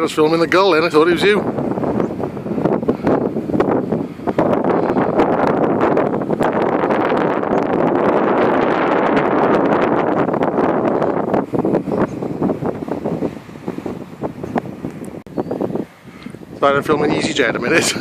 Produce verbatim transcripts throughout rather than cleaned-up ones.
I was filming the gull then, I thought it was you. So I'm filming EasyJet a minute.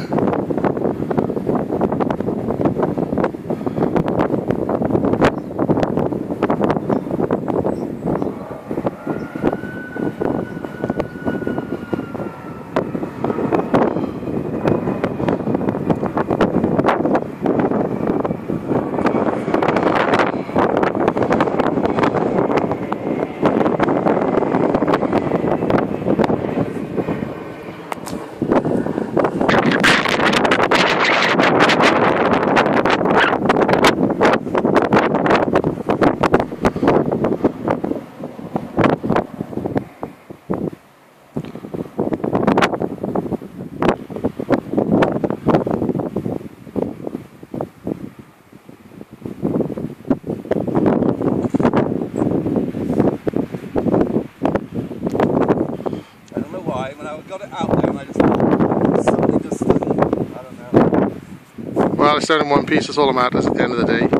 When I got it out there and I just thought, something just didn't, I don't know. Well, it's done in one piece, that's all that matters at the end of the day.